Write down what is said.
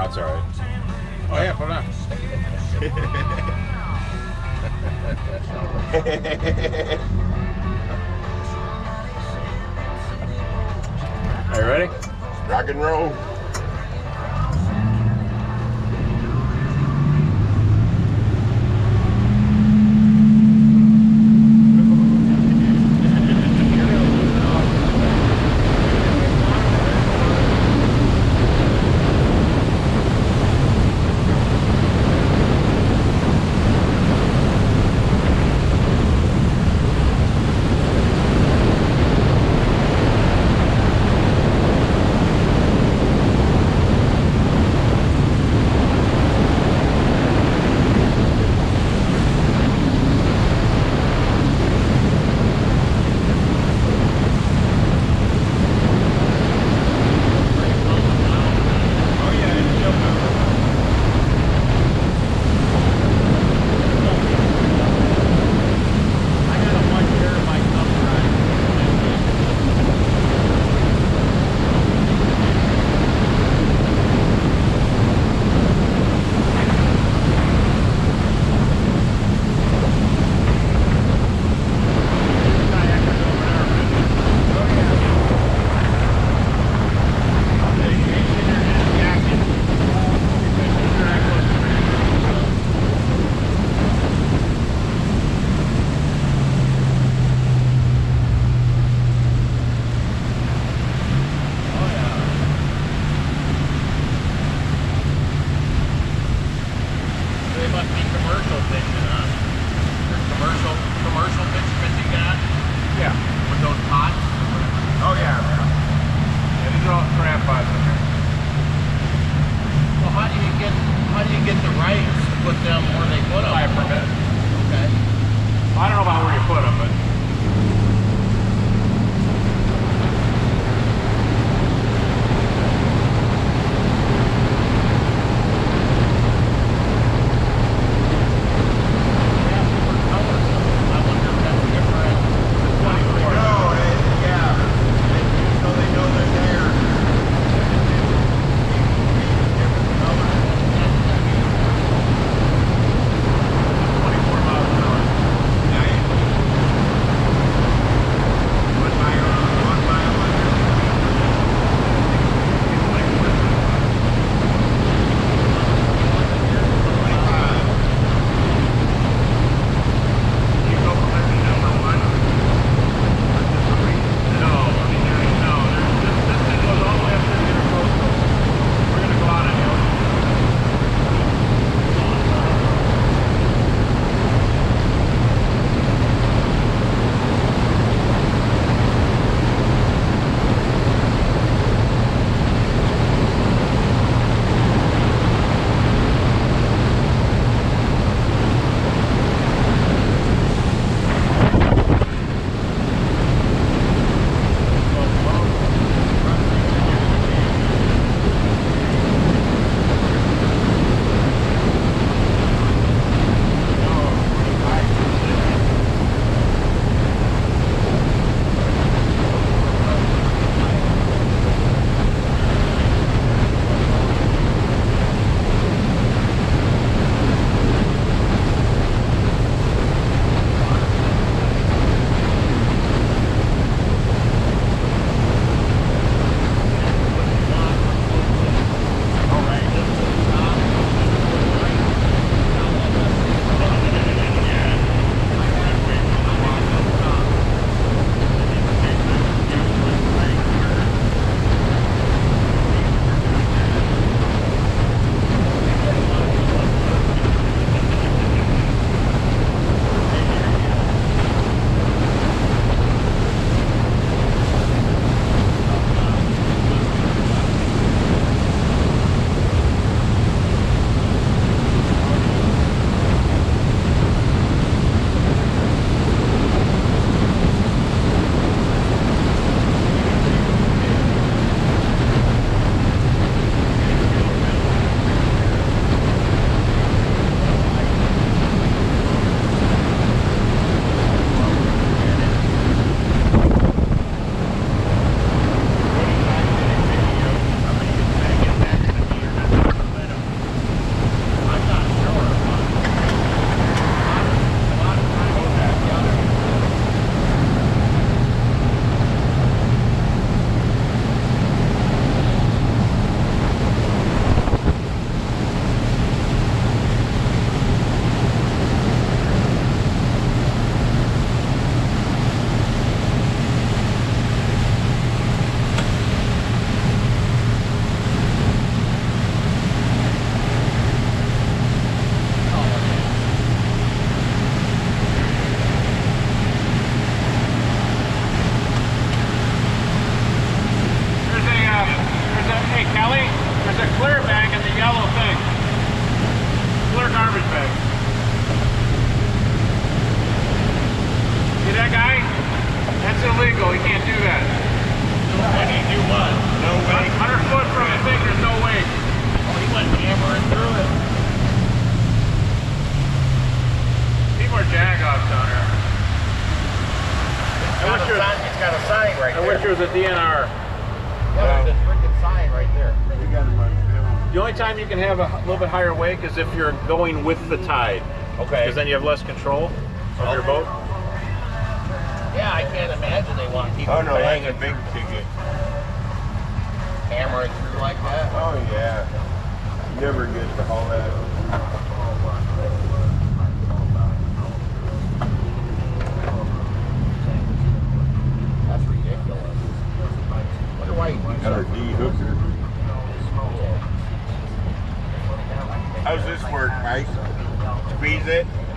that's all right. Oh yeah, put it on. Are you ready? Rock and roll. plowing through it. Need more jag-offs down here. It's got a sign right there. I wish there was a DNR. Yeah, there's a freaking sign right there. We got him on film. The only time you can have a little bit higher wake is if you're going with the tide. Okay. Because then you have less control of your boat. Yeah, I can't imagine they want people Oh no, that's banging a big ticket. hammering through like that. Oh yeah. Never get to haul that. That's ridiculous. Wonder why you do Got our something. D-hooker. How's this work, Mike? Squeeze it.